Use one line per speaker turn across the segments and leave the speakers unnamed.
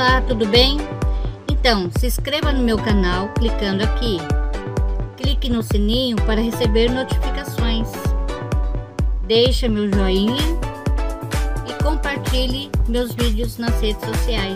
Olá, tudo bem? Então, se inscreva no meu canal clicando aqui. Clique no sininho para receber notificações. Deixe meu joinha e compartilhe meus vídeos nas redes sociais.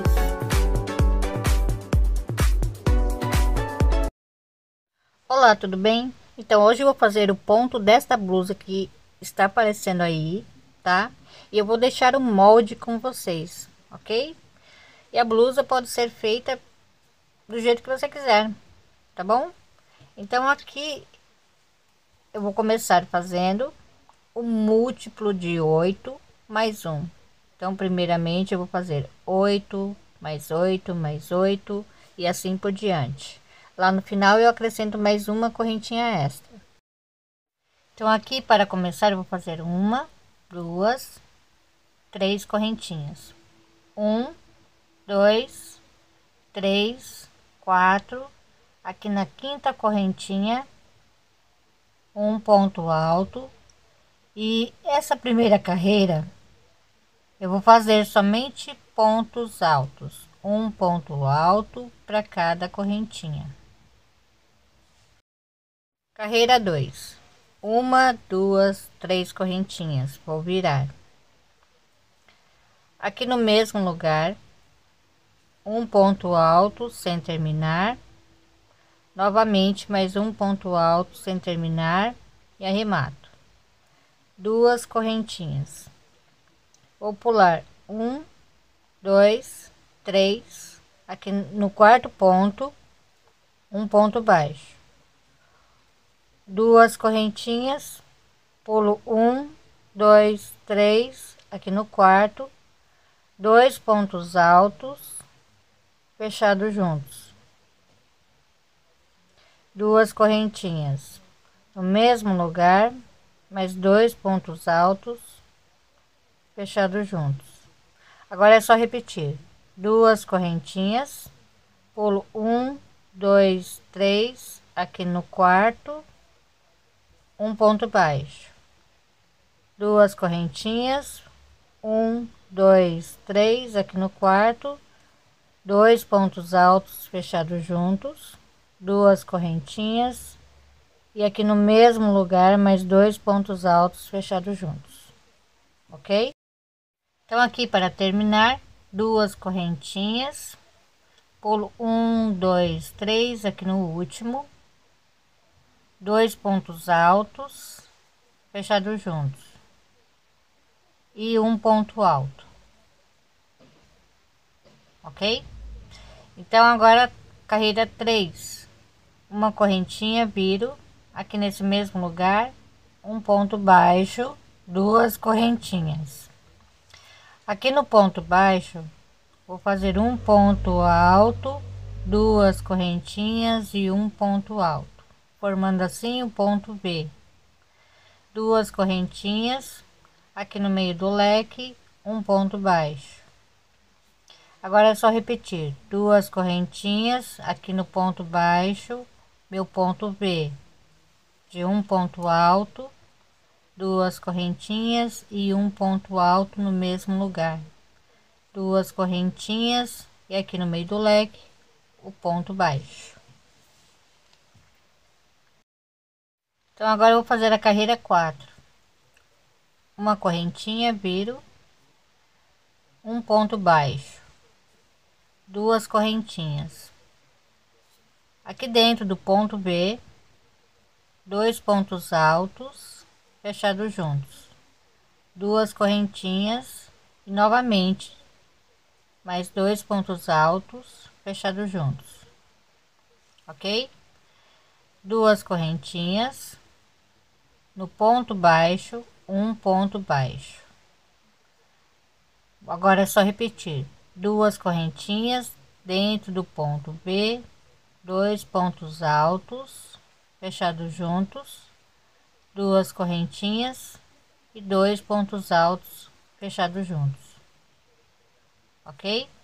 Olá, tudo bem? Então, hoje eu vou fazer o ponto desta blusa que está aparecendo aí, tá? E eu vou deixar o molde com vocês, ok? E a blusa pode ser feita do jeito que você quiser, tá bom? Então aqui eu vou começar fazendo o múltiplo de 8 mais 1. Então primeiramente eu vou fazer 8 mais 8 mais 8 e assim por diante. Lá no final eu acrescento mais uma correntinha extra. Então aqui para começar eu vou fazer uma, duas, três correntinhas. 1, 2, 3, 4. Aqui na quinta correntinha, um ponto alto. E essa primeira carreira eu vou fazer somente pontos altos, um ponto alto para cada correntinha. Carreira 2, uma, duas, três correntinhas, vou virar. Aqui no mesmo lugar, um ponto alto sem terminar, novamente mais um ponto alto sem terminar e arremato. Duas correntinhas, vou pular um, dois, três. Aqui no quarto ponto, um ponto baixo, duas correntinhas, pulo um, dois, três. Aqui no quarto, dois pontos altos fechados juntos, duas correntinhas no mesmo lugar, mais dois pontos altos fechados juntos. Agora é só repetir: duas correntinhas, pulo um, dois, três. Aqui no quarto, um ponto baixo, duas correntinhas, um, dois, três. Aqui no quarto, dois pontos altos fechados juntos, duas correntinhas e aqui no mesmo lugar mais dois pontos altos fechados juntos, ok? Então aqui para terminar, duas correntinhas, pulo um, dois, três. Aqui no último, dois pontos altos fechados juntos e um ponto alto, ok? Então agora carreira 3, uma correntinha, viro aqui nesse mesmo lugar, um ponto baixo, duas correntinhas. Aqui no ponto baixo vou fazer um ponto alto, duas correntinhas e um ponto alto, formando assim o ponto V. Duas correntinhas aqui no meio do leque, um ponto baixo. Agora é só repetir: duas correntinhas aqui no ponto baixo, meu ponto V de um ponto alto, duas correntinhas e um ponto alto no mesmo lugar, duas correntinhas e aqui no meio do leque o ponto baixo. Então agora eu vou fazer a carreira 4, uma correntinha, viro, um ponto baixo, duas correntinhas. Aqui dentro do ponto B, dois pontos altos fechados juntos, duas correntinhas e novamente mais dois pontos altos fechados juntos, ok? Duas correntinhas no ponto baixo, um ponto baixo. Agora é só repetir: duas correntinhas dentro do ponto B, dois pontos altos fechados juntos, duas correntinhas e dois pontos altos fechados juntos, ok?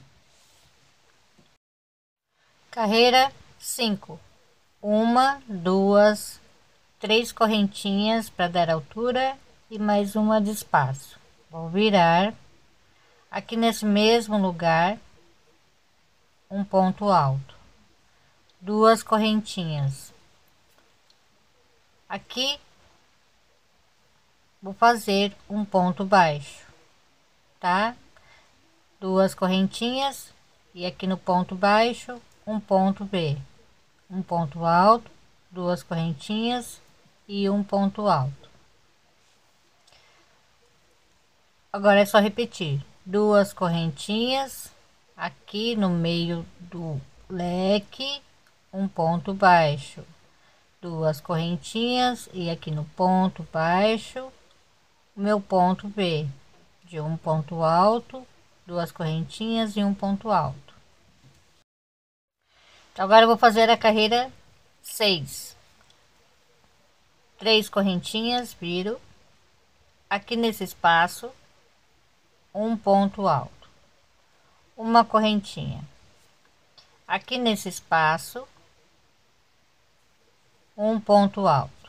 Carreira 5, uma, duas, três correntinhas para dar altura e mais uma de espaço. Vou virar aqui nesse mesmo lugar, um ponto alto, duas correntinhas. Aqui vou fazer um ponto baixo, tá? Duas correntinhas e aqui no ponto baixo um ponto B, um ponto alto, duas correntinhas e um ponto alto. Agora é só repetir duas correntinhas aqui no meio do leque, um ponto baixo, duas correntinhas e aqui no ponto baixo o meu ponto B de um ponto alto, duas correntinhas e um ponto alto. Então agora eu vou fazer a carreira 6, três correntinhas, viro aqui nesse espaço, um ponto alto, uma correntinha aqui nesse espaço, um ponto alto,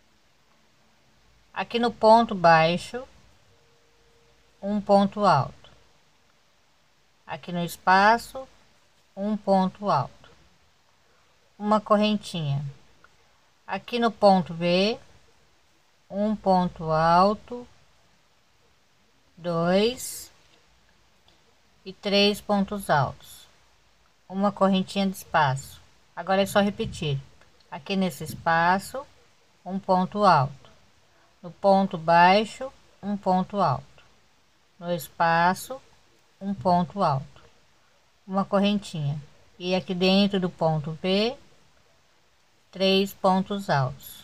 aqui no ponto baixo, um ponto alto, aqui no espaço, um ponto alto, uma correntinha aqui no ponto B, um ponto alto, dois e três pontos altos, uma correntinha de espaço. Agora é só repetir aqui nesse espaço, um ponto alto, no ponto baixo, um ponto alto, no espaço, um ponto alto, uma correntinha e aqui dentro do ponto B, três pontos altos,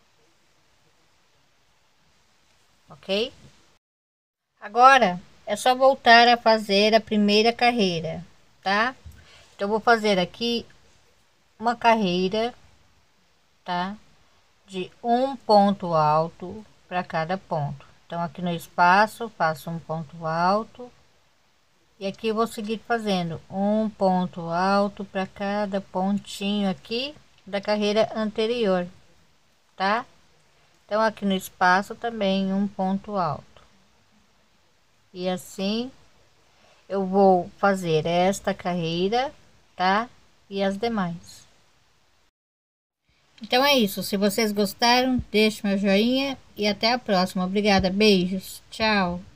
ok? Agora é só voltar a fazer a primeira carreira, tá? Então eu vou fazer aqui uma carreira, tá? De um ponto alto para cada ponto. Então aqui no espaço faço um ponto alto e aqui eu vou seguir fazendo um ponto alto para cada pontinho aqui da carreira anterior, tá? Então aqui no espaço também um ponto alto. E assim eu vou fazer esta carreira, tá? E as demais. Então é isso. Se vocês gostaram, deixe meu joinha e até a próxima. Obrigada, beijos, tchau.